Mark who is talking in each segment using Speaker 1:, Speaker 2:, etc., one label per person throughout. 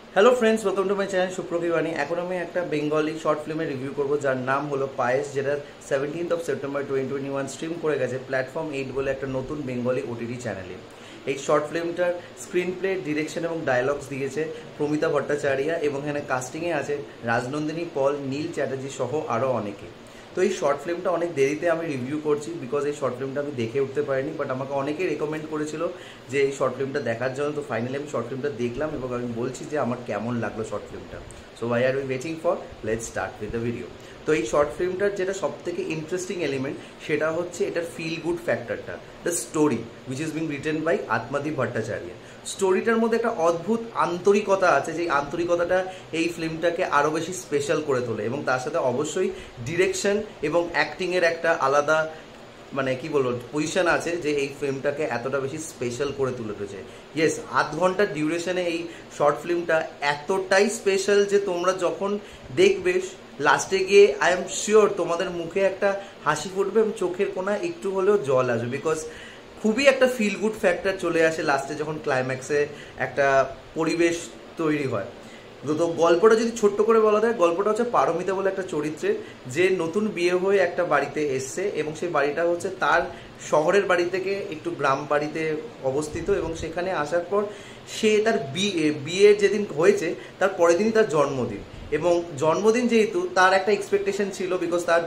Speaker 1: Hello friends, welcome to my channel Supratim. এখন আমি একটা বেঙ্গলি শর্ট ফিল্মের রিভিউ করবো যার নাম হলো পায়েস, যেটা 17th of September 2021 স্ট্রিম করে গেছে প্ল্যাটফর্ম 8 বলে একটা নতুন বেঙ্গলি ওটিটি চ্যানেলে। এই শর্ট ফিল্মটার স্ক্রিন প্লে, ডিরেকশন এবং ডায়লগস দিয়েছে প্রমিতা ভট্টাচার্য, এবং এখানে কাস্টিংয়ে আছে রাজনন্দিনী, পল, নীল, চ্যাটার্জি সহ আরও অনেকে। তো এই শর্ট ফিল্মটা অনেক দেরিতে আমি রিভিউ করছি, বিকজ এই শর্ট ফিল্মটা আমি দেখে উঠতে পারিনি, বাট আমাকে অনেকেই রেকমেন্ড করেছিল যে এই শর্ট ফিল্মটা দেখার জন্য। তো ফাইনালি আমি শর্ট ফিল্মটা দেখলাম এবং আমি বলছি যে আমার কেমন লাগলো শর্ট ফিল্মটা। So why are we waiting for, let's start with the video. তো এই শর্ট ফিল্মটার যেটা সব থেকে ইন্টারেস্টিং এলিমেন্ট সেটা হচ্ছে এটার ফিল গুড ফ্যাক্টরটা, the story which is being written by Atmadi Bhattacharya. স্টোরিটার মধ্যে একটা অদ্ভুত আন্তরিকতা আছে, যে আন্তরিকতাটা এই ফিল্মটাকে আরও বেশি স্পেশাল করে তোলে, এবং তার সাথে অবশ্যই ডিরেকশন এবং অ্যাক্টিংয়ের একটা আলাদা মানে কি বলবো পজিশন আছে, যে এই ফিল্মটাকে এতটা বেশি স্পেশাল করে তুলে ধরেছে। ইয়েস, আধ ঘন্টার ডিউরেশনে এই শর্ট ফিল্মটা এতটাই স্পেশাল যে তোমরা যখন দেখবে লাস্টে গিয়ে আই এম শিওর তোমাদের মুখে একটা হাসি ফুটবে এবং চোখের কোণায় একটু হলেও জল আসবে, বিকজ খুবই একটা ফিল গুড ফ্যাক্টর চলে আসে লাস্টে যখন ক্লাইম্যাক্সে একটা পরিবেশ তৈরি হয়। তো গল্পটা যদি ছোট্ট করে বলা যায়, গল্পটা হচ্ছে পারমিতা বলে একটা চরিত্রের, যে নতুন বিয়ে হয়ে একটা বাড়িতে এসছে, এবং সেই বাড়িটা হচ্ছে তার শহরের বাড়ি থেকে একটু গ্রাম বাড়িতে অবস্থিত, এবং সেখানে আসার পর সে তার বিয়ের যেদিন হয়েছে তার পরের দিনই তার জন্মদিন, এবং জন্মদিন যেহেতু তার একটা এক্সপেকটেশন ছিল, বিকজ তার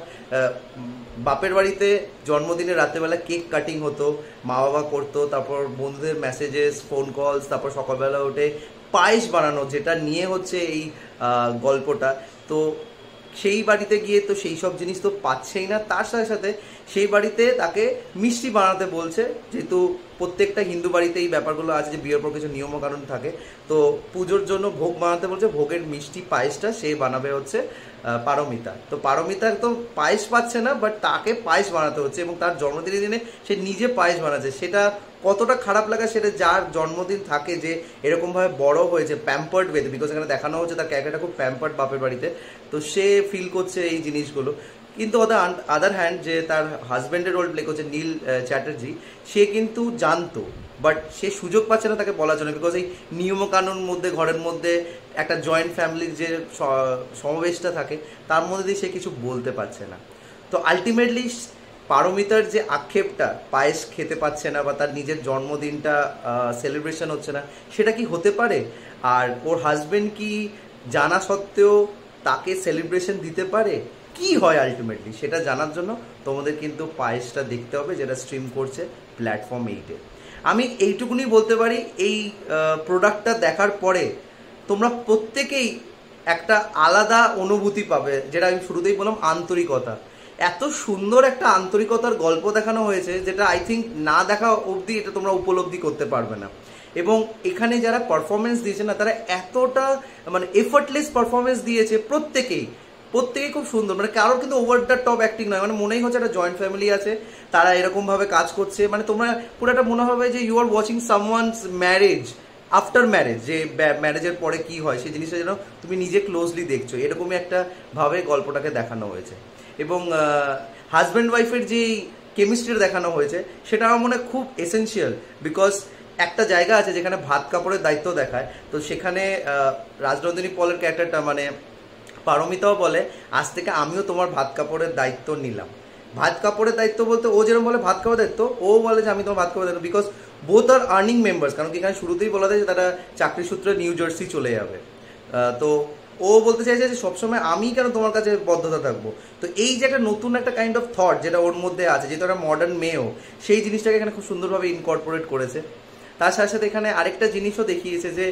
Speaker 1: বাপের বাড়িতে জন্মদিনে রাত্রেবেলা কেক কাটিং হতো, মা বাবা করতো, তারপর বন্ধুদের মেসেজেস, ফোন কলস, তারপর সকালবেলা উঠে পায়েস বানানো, যেটা নিয়ে হচ্ছে এই গল্পটা। তো সেই বাড়িতে গিয়ে তো সেই সব জিনিস তো পাচ্ছেই না, তার সাথে সাথে সেই বাড়িতে তাকে মিষ্টি বানাতে বলছে, যেহেতু প্রত্যেকটা হিন্দু বাড়িতে এই ব্যাপারগুলো আছে যে বিয়ের পর কিছু নিয়মকানুন থাকে। তো পুজোর জন্য ভোগ বানাতে বলছে, ভোগের মিষ্টি পায়েসটা সে বানাবে হচ্ছে পারমিতা। তো পারমিতা তো পায়েস পাচ্ছে না, বাট তাকে পায়েস বানাতে হচ্ছে, এবং তার জন্মদিনের দিনে সে নিজে পায়েস বানাচ্ছে। সেটা কতটা খারাপ লাগা, সেটা যার জন্মদিন থাকে, যে এরকমভাবে বড় হয়েছে প্যাম্পার্ড ওয়েতে, বিকজ এখানে দেখানো হচ্ছে তার ক্যারেক্টারটা খুব প্যাম্পার্ড বাপের বাড়িতে, তো সে ফিল করছে এই জিনিসগুলো। কিন্তু আদার হ্যান্ড যে তার হাজব্যান্ডের রোল প্লে করছে নীল চ্যাটার্জি, সে কিন্তু জানতো, বাট সে সুযোগ পাচ্ছে না তাকে বলার জন্য, বিকজ এই নিয়মকানুন মধ্যে ঘরের মধ্যে একটা জয়েন্ট ফ্যামিলির যে সমাবেশটা থাকে তার মধ্যে দিয়ে সে কিছু বলতে পারছে না। তো আলটিমেটলি পারমিতার যে আক্ষেপটা, পায়েস খেতে পাচ্ছে না বা তার নিজের জন্মদিনটা সেলিব্রেশন হচ্ছে না, সেটা কি হতে পারে? আর ওর হাজবেন্ড কি জানা সত্ত্বেও তাকে সেলিব্রেশন দিতে পারে? কি হয় আলটিমেটলি সেটা জানার জন্য তোমাদের কিন্তু পায়েসটা দেখতে হবে, যেটা স্ট্রিম করছে প্ল্যাটফর্ম 8-এ। আমি এইটুকুনি বলতে পারি, এই প্রোডাক্টটা দেখার পরে তোমরা প্রত্যেকেই একটা আলাদা অনুভূতি পাবে, যেটা আমি শুরুতেই বললাম, আন্তরিকতা। এত সুন্দর একটা আন্তরিকতার গল্প দেখানো হয়েছে, যেটা আই থিঙ্ক না দেখা অবধি এটা তোমরা উপলব্ধি করতে পারবে না। এবং এখানে যারা পারফরমেন্স দিয়েছে না, তারা এতটা মানে এফর্টলেস পারফরমেন্স দিয়েছে, প্রত্যেকেই খুব সুন্দর, মানে কারোর কিন্তু ওভার দ্য টপ অ্যাক্টিং নয়, মানে মনেই হচ্ছে একটা জয়েন্ট ফ্যামিলি আছে, তারা এরকমভাবে কাজ করছে, মানে তোমরা পুরো একটা মনে হবে যে you are watching someone's marriage after marriage, যে ম্যারেজের পরে কি হয় সেই জিনিসটা যেন তুমি নিজে ক্লোজলি দেখছো, এরকমই একটা ভাবে গল্পটাকে দেখানো হয়েছে। এবং হাজব্যান্ড ওয়াইফের যে কেমিস্ট্রি দেখানো হয়েছে সেটা আমার মনে খুব এসেনশিয়াল, বিকজ একটা জায়গা আছে যেখানে ভাত কাপড়ের দায়িত্ব দেখায়, তো সেখানে রাজনন্দিনী পলের ক্যারেক্টারটা মানে পারমিতাও বলে, আজ থেকে আমিও তোমার ভাত কাপড়ের দায়িত্ব নিলাম। ভাত কাপড়ের দায়িত্ব বলতে ও যেরকম বলে ভাত কাপড়ের দায়িত্ব, ও বলে যে আমি তোমার ভাত কাপড়ের দায়িত্ব, because both are earning members. কারণ কি এখানে শুরুতেই বলা যায় যে তারা চাকরি সূত্রে নিউ জার্সি চলে যাবে। তো ও বলতে চাইছে যে সবসময় আমি কেন তোমার কাছে বদ্ধতা থাকবো। তো এই যে একটা নতুন একটা কাইন্ড অফ থট যেটা ওর মধ্যে আছে, যেহেতু একটা মডার্ন মেয়েও, সেই জিনিসটাকে এখানে খুব সুন্দরভাবে ইনকর্পোরেট করেছে। তার সাথে সাথে এখানে আরেকটা জিনিসও দেখিয়েছে যে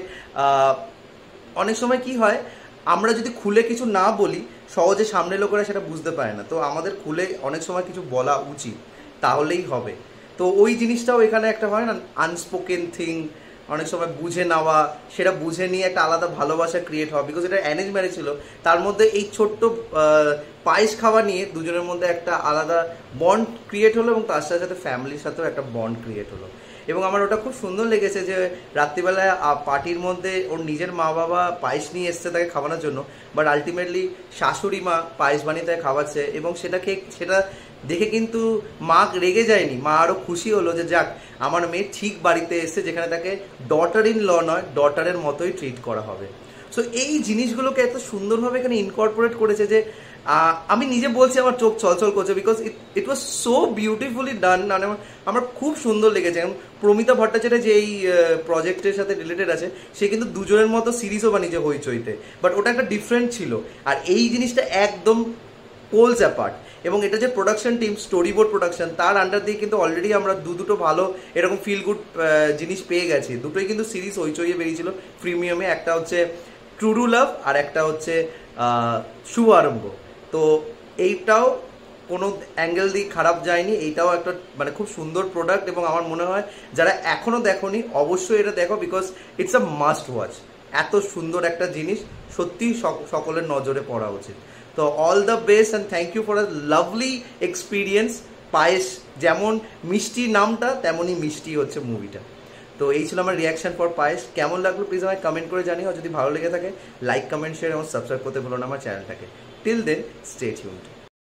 Speaker 1: অনেক সময় কি হয়, আমরা যদি খুলে কিছু না বলি, সহজে সামনে লোকেরা সেটা বুঝতে পারে না, তো আমাদের খুলে অনেক সময় কিছু বলা উচিত, তাহলেই হবে। তো ওই জিনিসটাও এখানে একটা হয় না, আনস্পোকেন থিং, অনেক সময় বুঝে নেওয়া, সেটা বুঝে নিয়ে একটা আলাদা ভালোবাসা ক্রিয়েট হওয়া, বিকজ এটা অ্যারেঞ্জ ম্যারেজ ছিল, তার মধ্যে এই ছোট্ট পায়েস খাওয়া নিয়ে দুজনের মধ্যে একটা আলাদা বন্ড ক্রিয়েট হলো, এবং তার সাথে সাথে ফ্যামিলির সাথেও একটা বন্ড ক্রিয়েট হলো। এবং আমার ওটা খুব সুন্দর লেগেছে যে রাত্রিবেলায় পার্টির মধ্যে ওর নিজের মা বাবা পায়েস নিয়ে এসছে তাকে খাওয়ানোর জন্য, বাট আলটিমেটলি শাশুড়ি মা পায়েস বানিয়ে তাকে খাওয়াচ্ছে, এবং সেটা দেখে কিন্তু মা রেগে যায়নি, মা আরও খুশি হলো যে যাক আমার মেয়ে ঠিক বাড়িতে এসছে, যেখানে তাকে ডটার ইন ল নয়, ডটারের মতোই ট্রিট করা হবে। সো এই জিনিসগুলোকে এত সুন্দরভাবে এখানে ইনকর্পোরেট করেছে যে আমি নিজে বলছি আমার চোখ ছলছল করছে, because it was so beautifully done. মানে আমার খুব সুন্দর লেগেছে। এবং প্রমিতা ভট্টাচার্য যে এই প্রজেক্টের সাথে রিলেটেড আছে, সে কিন্তু দুজনের মতো সিরিজও বানিয়েছে হইচইতে, বাট ওটা একটা ডিফারেন্ট ছিল। আর এই জিনিসটা একদম পোলস অ্যাপার্ট। এবং এটা যে প্রোডাকশন টিম স্টোরিবোর্ড প্রোডাকশন, তার আন্ডার দিয়ে কিন্তু অলরেডি আমরা দুটো ভালো এরকম ফিল গুড জিনিস পেয়ে গেছি। দুটোই কিন্তু সিরিজ হইচইয়ে বেরিয়েছিল প্রিমিয়ামে, একটা হচ্ছে ট্রু লাভ আর একটা হচ্ছে শুভ আরম্ভ। তো এইটাও কোনো অ্যাঙ্গেল দিয়ে খারাপ যায়নি, এইটাও একটা মানে খুব সুন্দর প্রোডাক্ট। এবং আমার মনে হয় যারা এখনও দেখোনি অবশ্যই এটা দেখো, because it's a must watch. এত সুন্দর একটা জিনিস সত্যিই সকলের নজরে পড়া উচিত। তো all the best and thank you for a lovely experience. Payesh যেমন মিষ্টি নামটা, তেমনই মিষ্টি হচ্ছে মুভিটা। তো এই ছিল আমার রিয়াকশন ফর পায়েস। কেমন লাগলো প্লিজ আমায় কমেন্ট করে জানিও। যদি ভালো লেগে থাকে লাইক, কমেন্ট, শেয়ার এবং সাবস্ক্রাইব করতে ভুলো না আমার চ্যানেলটাকে। Till then stay tuned.